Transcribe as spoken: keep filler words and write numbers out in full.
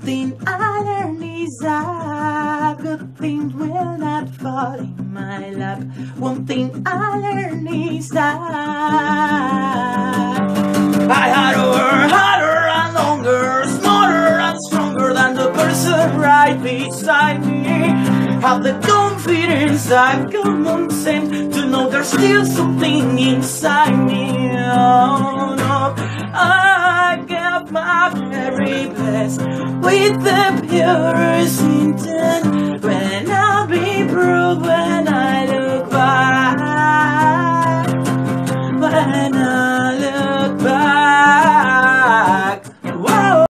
thing I learned is that good things will not fall in my lap. One thing I learned is that I had to work harder and longer, smarter and stronger than the person right beside me. Have the confidence, I've common sense to know there's still something inside me. Oh no, I gave my very best with the purest intent.